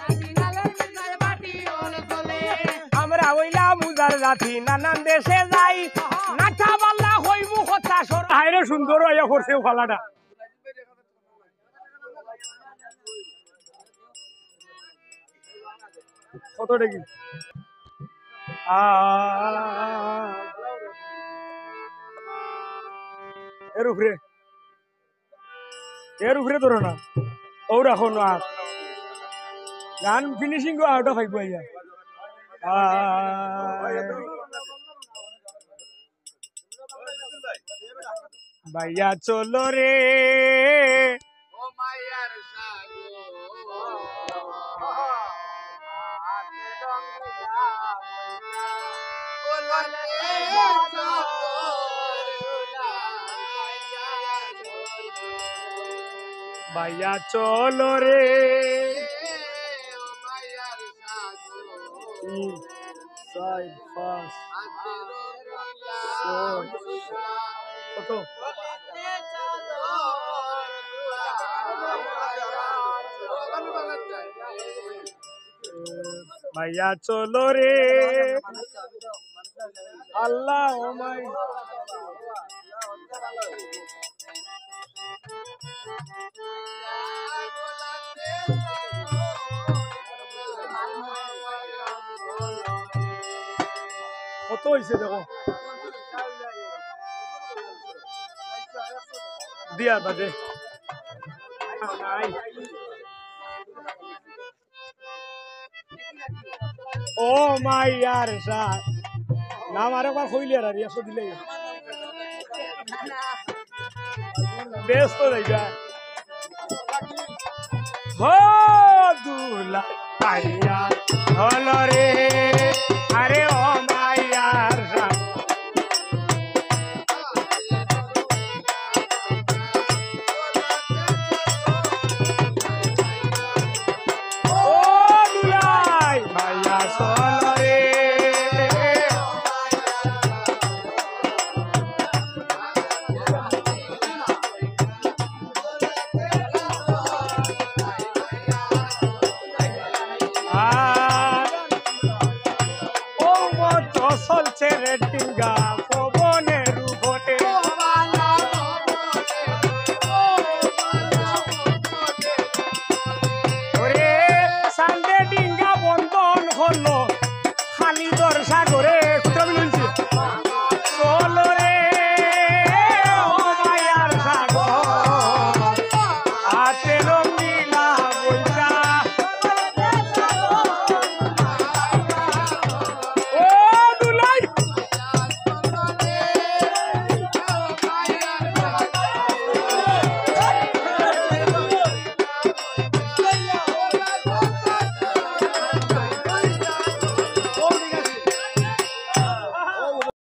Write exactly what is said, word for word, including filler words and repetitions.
আমরা হইলাম মুজার জাতি নানান দেশে যাই নাচা বাল্লা হইব কথা সর আইরে সুন্দর হইয়া করছে ফালাটা কত দেখি এর উপরে এর উপরে ধরো না ও রাখো না গান ফিনিশিং গো আউট অফ আইবো ইয়া ভাইয়া চলো রে ও মায়ার ভাইয়া চলো রে ছয় পাঁচ কত ভাইয়া চলো রে আল্লাহ ও মাই কত হয়েছে দেখো দিয়া বাদে ও মাই ইয়ার সাথ নাম আরেকবার কইলে আর একশো দিলে ব্যস্ত যাইবা হ দুলা